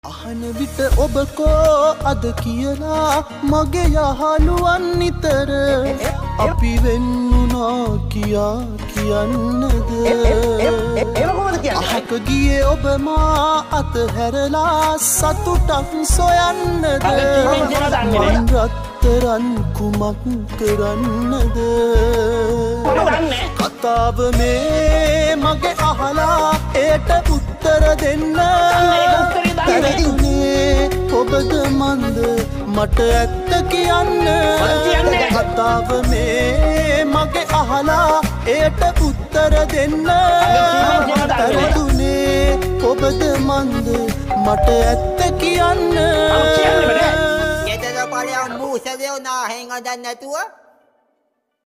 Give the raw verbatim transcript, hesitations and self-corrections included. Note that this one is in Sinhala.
අහන විට ඔබ කෝ අද කියලා මගේ යහළුවන් නිතර අපි වෙන්නුනා කියා කියන්නද අහක ගියේ ඔබ මා අතහැරලා සතුටක් සොයන්නද මන් රත්තරන් කුමක් කරන්නද කතාව මේ මගේ අහලා ඒට උත්තර දෙන්න පැරදුනේ ඔබද මන්ද මට ඇත්ත කියන්න කතාව මේ මගේ අහලා ඒට උත්තර දෙන්න පැරදුනේ ඔබද මන්ද මට ඇත්ත කියන්න ගෙදර පලයන් මූසදයෝ නාහෙන් අදන්න නැතුව